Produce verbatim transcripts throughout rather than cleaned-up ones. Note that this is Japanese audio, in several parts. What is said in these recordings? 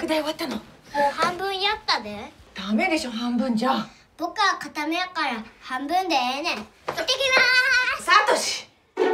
宿題終わったの？もう半分やったで。 ダメでしょ、半分じゃ。 僕は固めやから半分でええねん。行ってきまーす。 サトシ。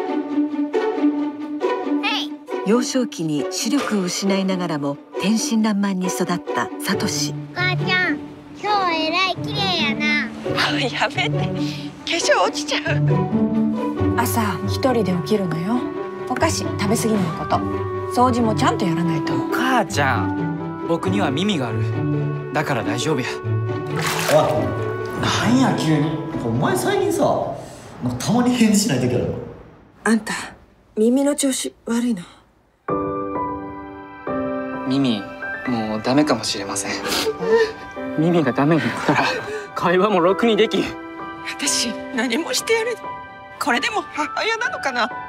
幼少期に視力を失いながらも天真爛漫に育ったサトシ。 お母ちゃん、今日はえらい綺麗やな。 やめて、化粧落ちちゃう。 朝一人で起きるのよ。お菓子食べ過ぎないこと、掃除もちゃんとやらないと。 お母ちゃん、僕には耳がある。だから大丈夫や。 おい、なんや急に。お前最近さ、なんかたまに返事しない時あるの。 あんた耳の調子悪いの？ 耳もうダメかもしれません。耳がダメになったら会話もろくにできん。 私何もしてやれ。これでも母親なのかな。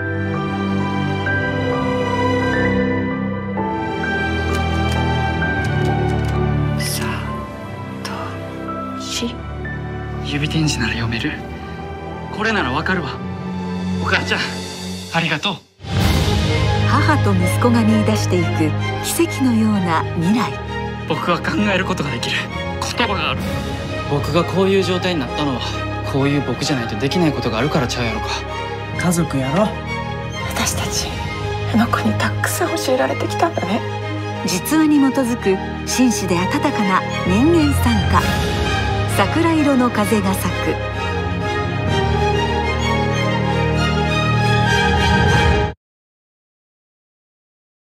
さとし、指点字なら読める。これならわかるわ。お母ちゃん、ありがとう。 母と息子が見出していく奇跡のような未来。 僕は考えることができる。言葉がある。僕がこういう状態になったのはこういう僕じゃないとできないことがあるからちゃうやろか。 家族やろ。私たちあの子にたくさん教えられてきたんだね。 実話に基づく紳士で温かな人間参加。桜色の風が咲く。